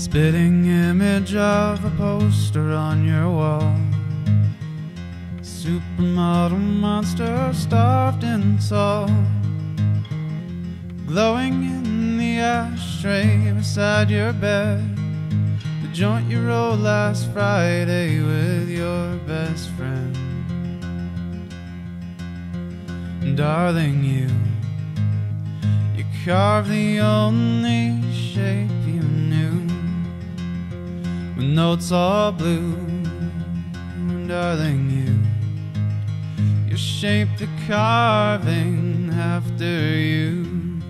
spitting image of a poster on your wall. Supermodel monster, starved and tall, glowing in the ashtray beside your bed. The joint you rolled last Friday with your best friend. Darling, you carved the only shape you knew, with notes all blue. Darling, you shaped the carving after you.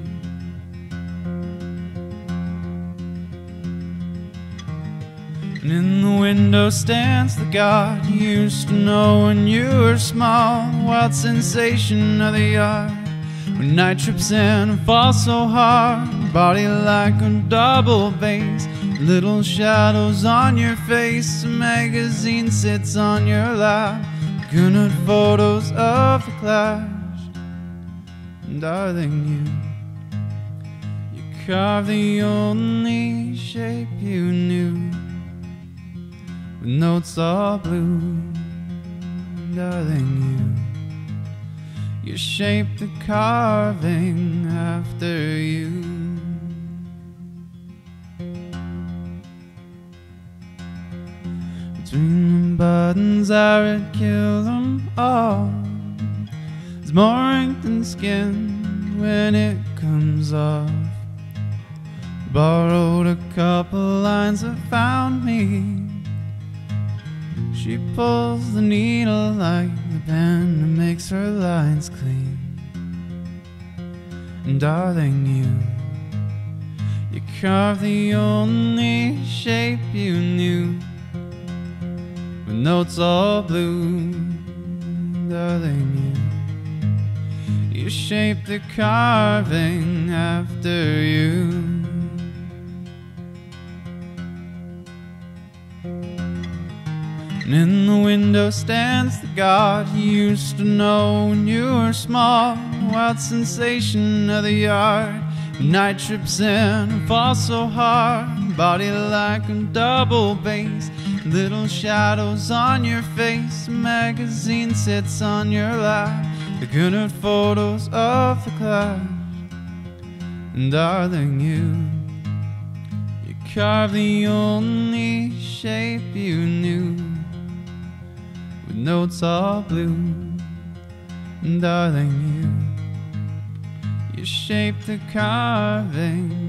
And in the window stands the God you used to know when you were small. Wild sensation of the yard, when night trips in and falls so hard. Body like a double bass, little shadows on your face. A magazine sits on your lap, good photos of the clash. And darling, you carved the only shape you knew, with notes all blue. Darling, you shaped the carving after you. Between the buttons I would kill them all. There's more ink than skin when it comes off. Borrowed a couple lines that found me. She pulls the needle like the pen and makes her lines clean. And darling, you carved the only shape you knew, with notes all blue. Darling, you shaped the carving after you. And in the window stands the God you used to know when you were small. Wild sensation of the yard, when night trips in and falls so hard. Body like a double bass, little shadows on your face. A magazine sits on your lap, the good photos of the clash. And darling, you carved the only shape you knew, with notes all blue. And darling, you shaped the carving